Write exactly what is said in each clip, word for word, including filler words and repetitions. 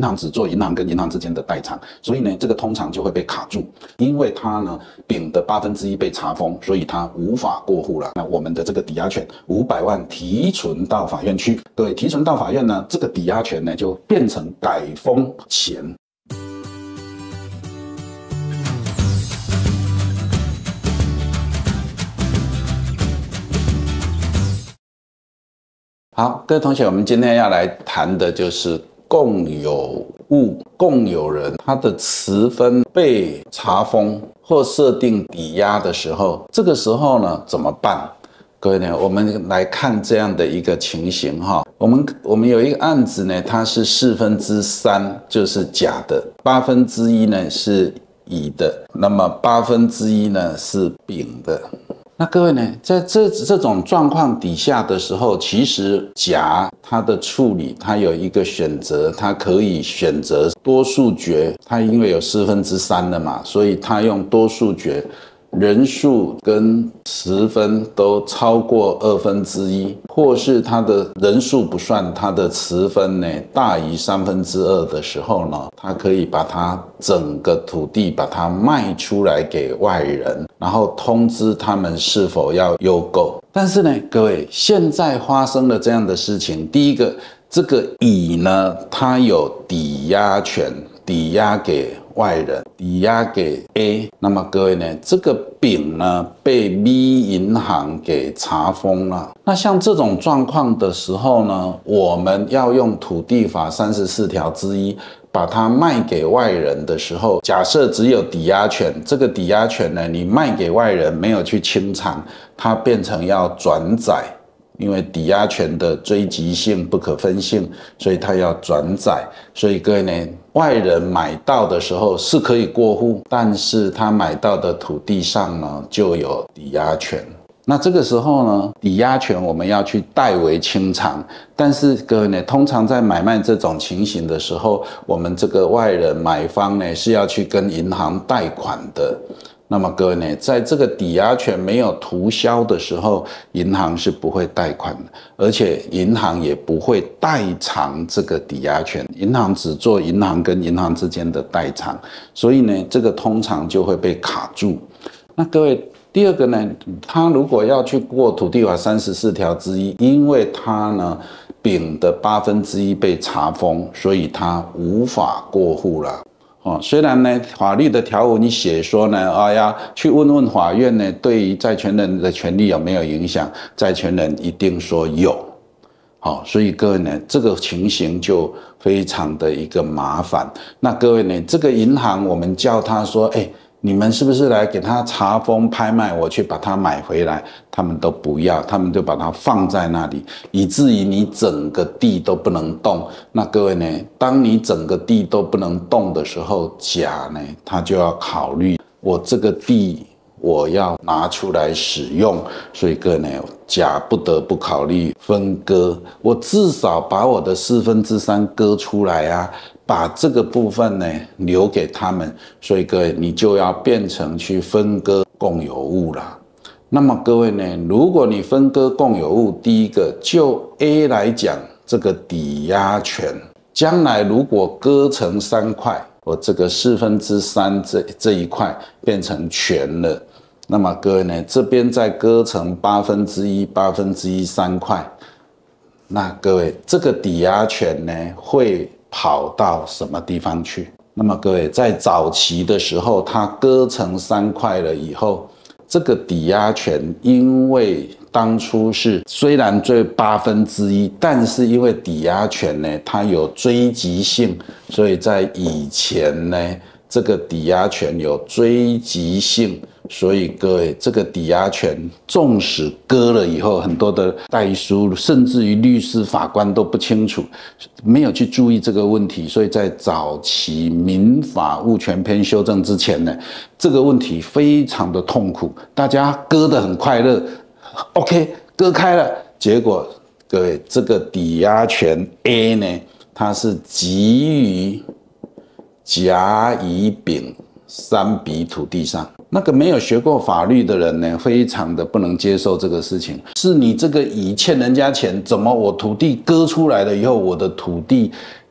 银行只做银行跟银行之间的代偿，所以呢，这个通常就会被卡住，因为它呢丙的八分之一被查封，所以它无法过户了。那我们的这个抵押权五百万提存到法院去，各位提存到法院呢，这个抵押权呢就变成改封钱。好，各位同学，我们今天要来谈的就是共有物、共有人，他的持分被查封或设定抵押的时候，这个时候呢怎么办？各位呢，我们来看这样的一个情形哈。我们我们有一个案子呢，它是四分之三就是甲的，八分之一呢是乙的，那么八分之一呢是丙的。那各位呢，在这这种状况底下的时候，其实甲他的处理，他有一个选择，他可以选择多数决，他因为有四分之三了嘛，所以他用多数决，人数跟持分都超过二分之一，或是他的人数不算，他的持分呢大于三分之二的时候呢，他可以把它整个土地把它卖出来给外人，然后通知他们是否要优购。但是呢，各位，现在发生了这样的事情，第一个，这个乙呢，他有抵押权，抵押给外人，抵押给 A， 那么各位呢，这个丙呢被 B 银行给查封了。那像这种状况的时候呢，我们要用土地法三十四条之一把它卖给外人的时候，假设只有抵押权，这个抵押权呢，你卖给外人没有去清偿，它变成要转载。因为抵押权的追及性、不可分性，所以它要转载。所以各位呢，外人买到的时候是可以过户，但是他买到的土地上呢就有抵押权。那这个时候呢，抵押权我们要去代为清偿，但是各位呢，通常在买卖这种情形的时候，我们这个外人买方呢是要去跟银行贷款的。那么各位呢，在这个抵押权没有涂销的时候，银行是不会贷款的，而且银行也不会代偿这个抵押权，银行只做银行跟银行之间的代偿，所以呢，这个通常就会被卡住。那各位，第二个呢，他如果要去过土地法三十四条之一，因为他呢丙的八分之一被查封，所以他无法过户了。哦，虽然呢，法律的条文你写说呢，啊呀，去问问法院呢，对于债权人的权利有没有影响？债权人一定说有。好，所以各位呢，这个情形就非常的一个麻烦。那各位呢，这个银行我们叫他说，哎，你们是不是来给他查封拍卖，我去把它买回来？他们都不要，他们就把它放在那里，以至于你整个地都不能动。那各位呢，当你整个地都不能动的时候，甲呢，他就要考虑，我这个地我要拿出来使用，所以各位呢，甲不得不考虑分割，我至少把我的四分之三割出来啊。把这个部分呢留给他们，所以各位你就要变成去分割共有物了。那么各位呢，如果你分割共有物，第一个就 A 来讲，这个抵押权，将来如果割成三块，我这个四分之三这这一块变成权了，那么各位呢，这边再割成八分之一、八分之一三块，那各位这个抵押权呢会跑到什么地方去？那么各位，在早期的时候，它割成三块了以后，这个抵押权因为当初是虽然追八分之一，但是因为抵押权呢，它有追及性，所以在以前呢，这个抵押权有追及性。所以各位，这个抵押权纵使割了以后，很多的代书甚至于律师法官都不清楚，没有去注意这个问题，所以在早期民法物权篇修正之前呢，这个问题非常的痛苦，大家割得很快乐 ，OK， 割开了，结果各位这个抵押权 A 呢，它是给予甲乙丙三笔土地上。那个没有学过法律的人呢，非常的不能接受这个事情。是你这个乙欠人家钱，怎么我土地割出来了以后，我的土地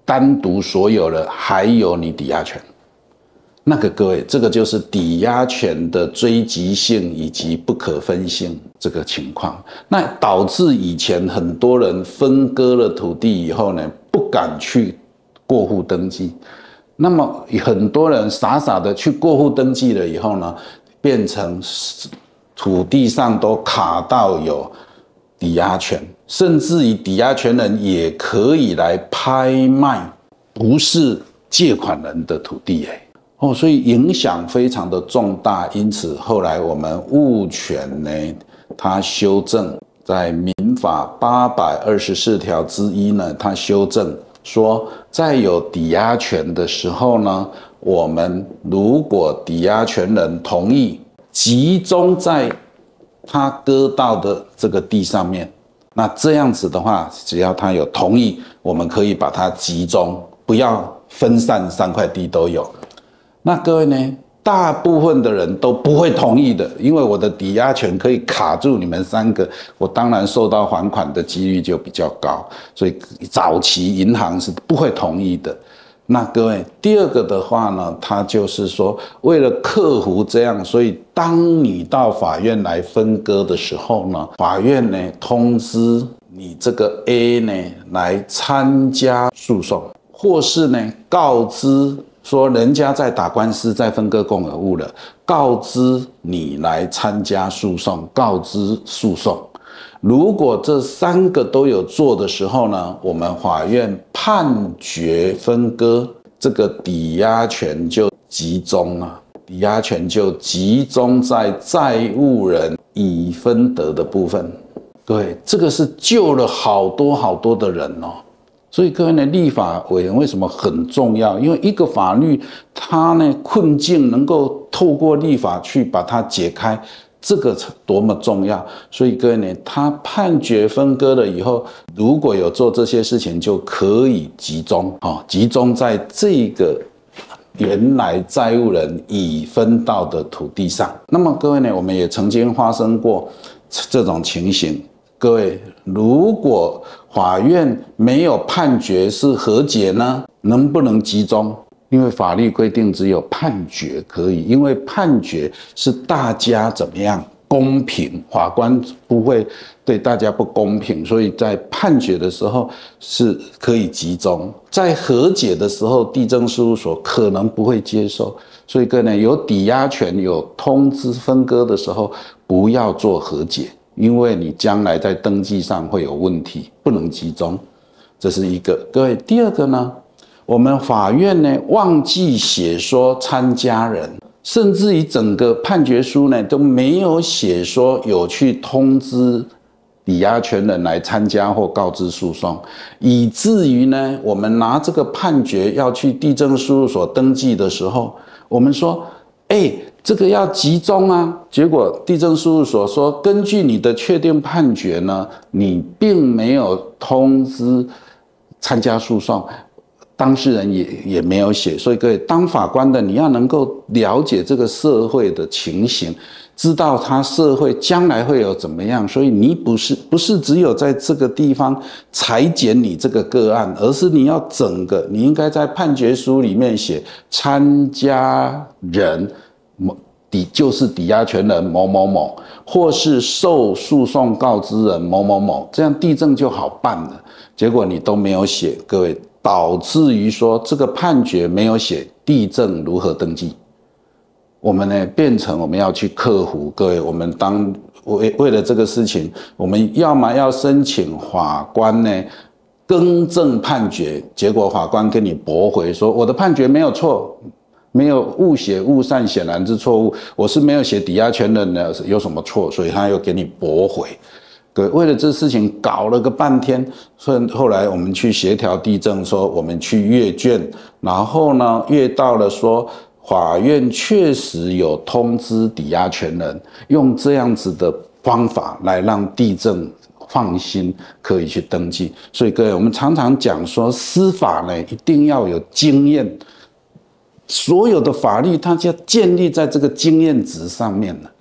单独所有人，还有你抵押权。那个各位，这个就是抵押权的追及性以及不可分性这个情况，那导致以前很多人分割了土地以后呢，不敢去过户登记。那么很多人傻傻的去过户登记了以后呢，变成土地上都卡到有抵押权，甚至于抵押权人也可以来拍卖不是借款人的土地哎。哦，所以影响非常的重大，因此后来我们物权呢，它修正在民法八百二十四条之一呢，它修正说，在有抵押权的时候呢，我们如果抵押权人同意集中在他割到的这个地上面，那这样子的话，只要他有同意，我们可以把它集中，不要分散，三块地都有。那各位呢，大部分的人都不会同意的，因为我的抵押权可以卡住你们三个，我当然受到还款的几率就比较高，所以早期银行是不会同意的。那各位，第二个的话呢，它就是说，为了克服这样，所以当你到法院来分割的时候呢，法院呢通知你这个 A 呢来参加诉讼，或是呢告知说人家在打官司，在分割共有物了，告知你来参加诉讼，告知诉讼。如果这三个都有做的时候呢，我们法院判决分割，这个抵押权就集中了，抵押权就集中在债务人已分得的部分。各位，这个是救了好多好多的人哦。所以各位呢，立法委员为什么很重要？因为一个法律它呢困境能够透过立法去把它解开，这个多么重要。所以各位呢，他判决分割了以后，如果有做这些事情，就可以集中啊，集中在这个原来债务人已分到的土地上。那么各位呢，我们也曾经发生过这种情形。各位，如果法院没有判决是和解呢，能不能集中？因为法律规定只有判决可以，因为判决是大家怎么样公平，法官不会对大家不公平，所以在判决的时候是可以集中，在和解的时候，地政事务所可能不会接受，所以各位呢，有抵押权有通知分割的时候，不要做和解。因为你将来在登记上会有问题，不能集中，这是一个。各位，第二个呢，我们法院呢忘记写说参加人，甚至于整个判决书呢都没有写说有去通知抵押权人来参加或告知诉讼，以至于呢，我们拿这个判决要去地政事务所登记的时候，我们说，哎，这个要集中啊，结果地政事务所说，根据你的确定判决呢，你并没有通知参加诉讼，当事人也也没有写，所以各位当法官的，你要能够了解这个社会的情形，知道他社会将来会有怎么样，所以你不是不是只有在这个地方裁剪你这个个案，而是你要整个，你应该在判决书里面写参加人。抵就是抵押权人某某某，或是受诉讼告知人某某某，这样地政就好办了。结果你都没有写，各位，导致于说这个判决没有写地政如何登记。我们呢变成我们要去克服，各位，我们当为为了这个事情，我们要么要申请法官呢更正判决，结果法官跟你驳回说我的判决没有错。没有误写误删，显然是错误。我是没有写抵押权人呢，有什么错？所以他又给你驳回。各位，为了这事情搞了个半天，所以后来我们去协调地政，说我们去阅卷，然后呢阅到了说法院确实有通知抵押权人，用这样子的方法来让地政放心可以去登记。所以各位，我们常常讲说司法呢一定要有经验。所有的法律它就要建立在这个经验值上面了，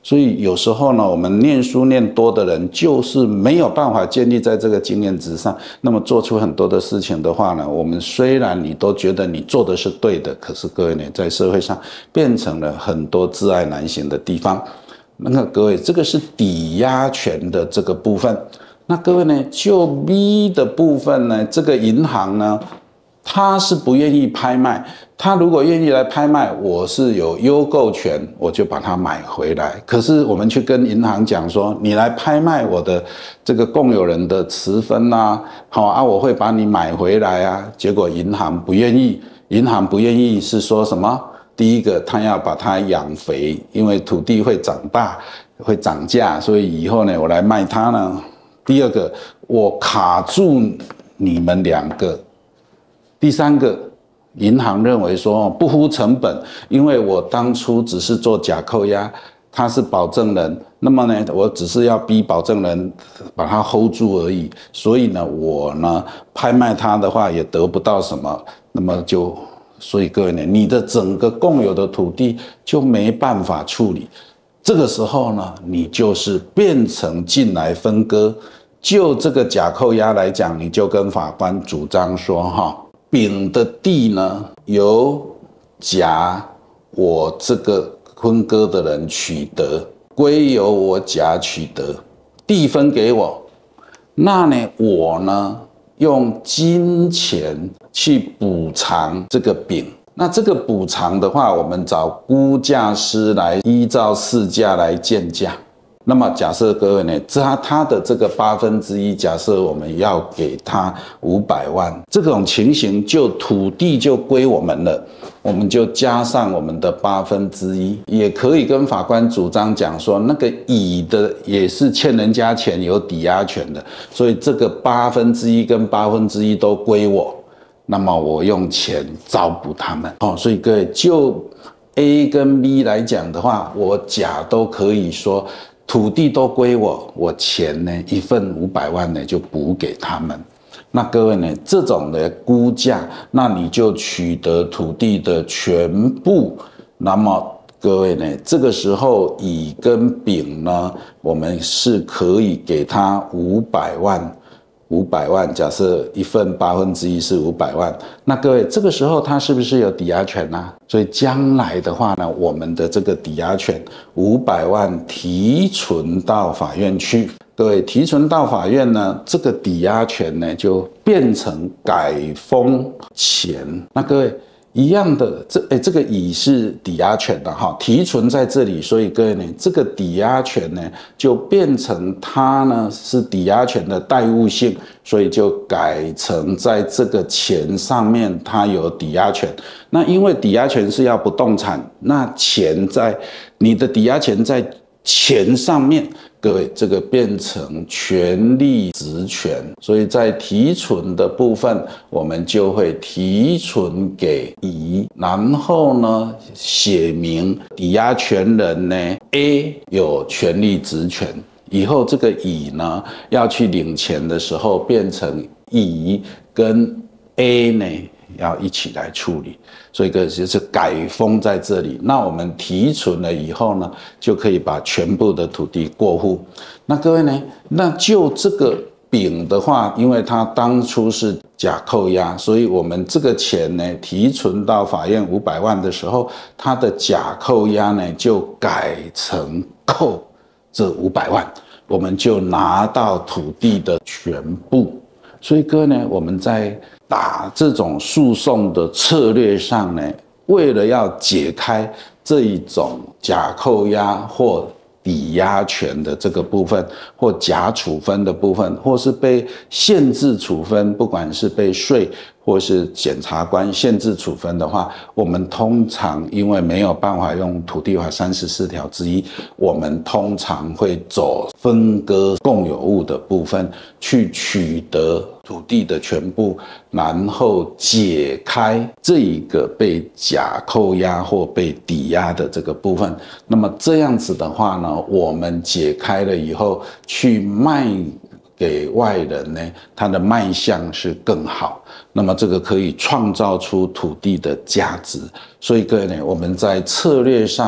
所以有时候呢，我们念书念多的人，就是没有办法建立在这个经验值上，那么做出很多的事情的话呢，我们虽然你都觉得你做的是对的，可是各位呢，在社会上变成了很多窒碍难行的地方。那个各位，这个是抵押权的这个部分。那各位呢，就 B 的部分呢，这个银行呢，他是不愿意拍卖。他如果愿意来拍卖，我是有优购权，我就把它买回来。可是我们去跟银行讲说，你来拍卖我的这个共有人的持分啊，好啊，我会把你买回来啊。结果银行不愿意，银行不愿意是说什么？第一个，他要把它养肥，因为土地会长大，会涨价，所以以后呢，我来卖它呢。第二个，我卡住你们两个。第三个，银行认为说不敷成本，因为我当初只是做假扣押，他是保证人，那么呢，我只是要逼保证人把它 hold 住而已，所以呢，我呢拍卖它的话也得不到什么，那么就，所以各位呢，你的整个共有的土地就没办法处理，这个时候呢，你就是变成进来分割，就这个假扣押来讲，你就跟法官主张说哈。丙的地呢，由甲我这个分割的人取得，归由我甲取得，地分给我，那呢，我呢用金钱去补偿这个丙。那这个补偿的话，我们找估价师来依照市价来建价。那么假设各位呢，他他的这个八分之一，假设我们要给他五百万，这种情形就土地就归我们了，我们就加上我们的八分之一，也可以跟法官主张讲说，那个乙的也是欠人家钱，有抵押权的，所以这个八分之一跟八分之一都归我，那么我用钱找补他们哦，所以各位就 A 跟 B 来讲的话，我甲都可以说。土地都归我，我钱呢一份五百万呢就补给他们。那各位呢，这种的估价，那你就取得土地的全部。那么各位呢，这个时候乙跟丙呢，我们是可以给他五百万。五百万，假设一份八分之一是五百万，那各位这个时候他是不是有抵押权啊？所以将来的话呢，我们的这个抵押权五百万提存到法院去，各位提存到法院呢，这个抵押权呢就变成改封钱。那各位。一样的，这哎，这个乙是抵押权的哈，提存在这里，所以各位呢，这个抵押权呢就变成它呢是抵押权的代物性，所以就改成在这个钱上面它有抵押权。那因为抵押权是要不动产，那钱在你的抵押权在钱上面。各位，这个变成权利职权，所以在提存的部分，我们就会提存给乙，然后呢，写明抵押权人呢 A 有权利职权，以后这个乙呢要去领钱的时候，变成乙跟 A 呢要一起来处理。所以个就是改封在这里，那我们提存了以后呢，就可以把全部的土地过户。那各位呢，那就这个丙的话，因为他当初是假扣押，所以我们这个钱呢提存到法院五百万的时候，他的假扣押呢就改成扣这五百万，我们就拿到土地的全部。所以各位呢，我们在打这种诉讼的策略上呢，为了要解开这一种假扣押或抵押权的这个部分，或假处分的部分，或是被限制处分，不管是被税或是检察官限制处分的话，我们通常因为没有办法用土地法三十四条之一，我们通常会走分割共有物的部分去取得土地的全部，然后解开这一个被假扣押或被抵押的这个部分。那么这样子的话呢，我们解开了以后去卖给外人呢，它的卖相是更好。那么这个可以创造出土地的价值。所以各位呢，我们在策略上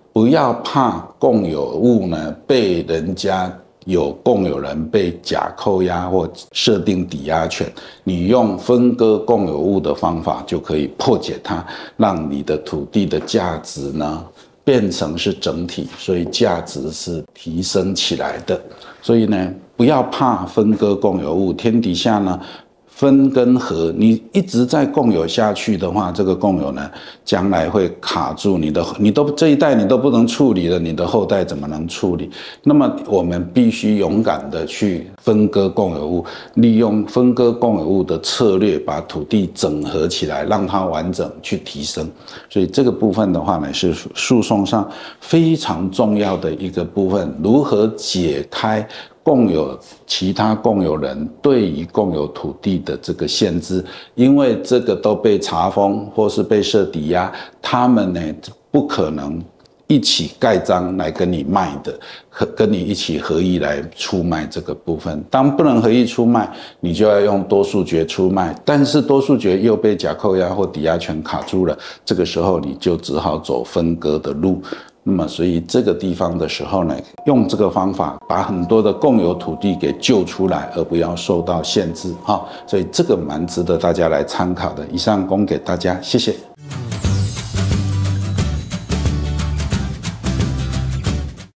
不要怕共有物呢被人家有共有人被假扣押或设定抵押权，你用分割共有物的方法就可以破解它，让你的土地的价值呢变成是整体，所以价值是提升起来的。所以呢，不要怕分割共有物，天底下呢。分跟合，你一直在共有下去的话，这个共有呢，将来会卡住你的，你都这一代你都不能处理了，你的后代怎么能处理？那么我们必须勇敢的去分割共有物，利用分割共有物的策略，把土地整合起来，让它完整去提升。所以这个部分的话呢，是诉讼上非常重要的一个部分，如何解开共有其他共有人对于共有土地的这个限制，因为这个都被查封或是被设抵押，他们呢不可能一起盖章来跟你卖的，和跟你一起合意来出卖这个部分。当不能合意出卖，你就要用多数决出卖，但是多数决又被假扣押或抵押权卡住了，这个时候你就只好走分割的路。那么，所以这个地方的时候呢，用这个方法把很多的共有土地给救出来，而不要受到限制哈。所以这个蛮值得大家来参考的。以上供给大家，谢谢。